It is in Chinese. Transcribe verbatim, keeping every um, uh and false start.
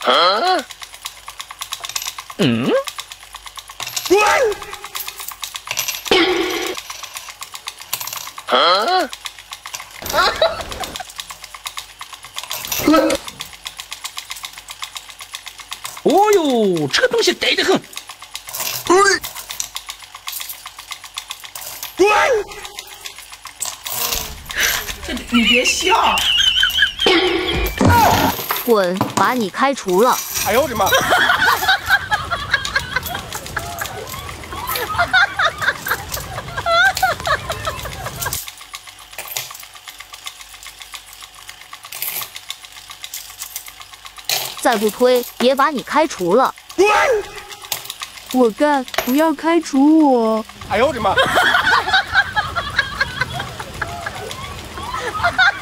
嗯？啊？哦呦，这个东西呆得很。 你别笑。 滚！把你开除了。 哎呦我的妈！ 再不推，也把你开除了。 我干！不要开除我！ 哎呦我的妈！